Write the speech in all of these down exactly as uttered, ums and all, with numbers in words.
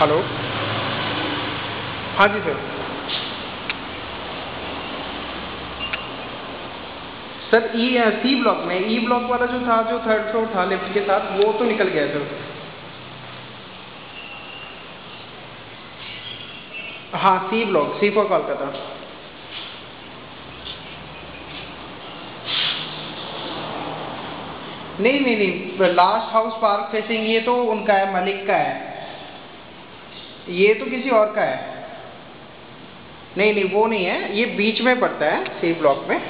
Hello, हाँ जी sir. Sir E C block में ई ब्लॉक वाला जो था, जो थर्ड फ्लोर था लिफ्ट के साथ, वो तो निकल गया सर। हाँ, C block, C for Kolkata. नहीं नहीं नहीं, लास्ट हाउस पार्क फेसिंग ये तो उनका है, मलिक का है। ये तो किसी और का है। नहीं नहीं, वो नहीं है, ये बीच में पड़ता है सी ब्लॉक में।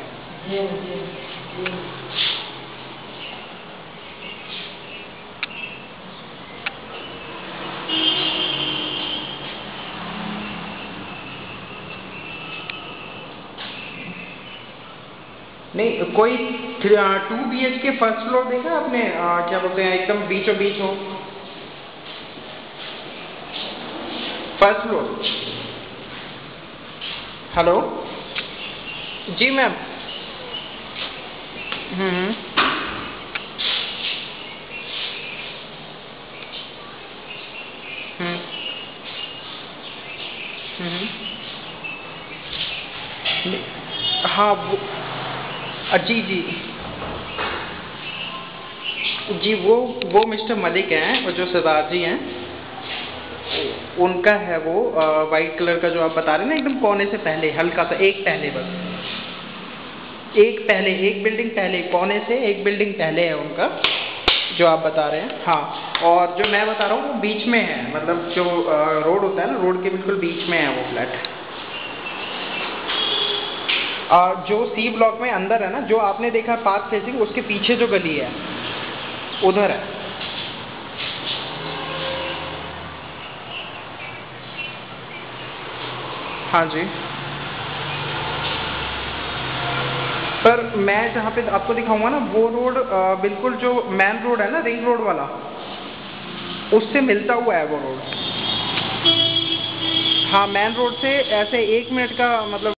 नहीं, कोई two B H K first floor देखा आपने? आ, क्या बोलते हैं, एकदम बीचों बीच हो, फर्स्ट फ्लोर। हेलो जी मैम। हम्म हम्म हम्म हाँ वो, जी जी जी, वो वो मिस्टर मलिक हैं, और जो सरदार जी हैं उनका है वो वाइट कलर का, जो आप बता रहे हैं ना, एकदम कोने से पहले, हल्का सा एक पहले, बस एक पहले, एक बिल्डिंग पहले, कोने से एक बिल्डिंग पहले है उनका, जो आप बता रहे हैं। हाँ, और जो मैं बता रहा हूँ वो बीच में है, मतलब जो रोड होता है ना, रोड के बिल्कुल बीच में है वो फ्लैट। और जो सी ब्लॉक में अंदर है ना, जो आपने देखा पार्क फेसिंग, उसके पीछे जो गली है उधर है। हाँ जी, पर मैं जहाँ पे आपको दिखाऊंगा ना, वो रोड बिल्कुल जो मेन रोड है ना, रिंग रोड वाला, उससे मिलता हुआ है वो रोड। हाँ, मेन रोड से ऐसे एक मिनट का मतलब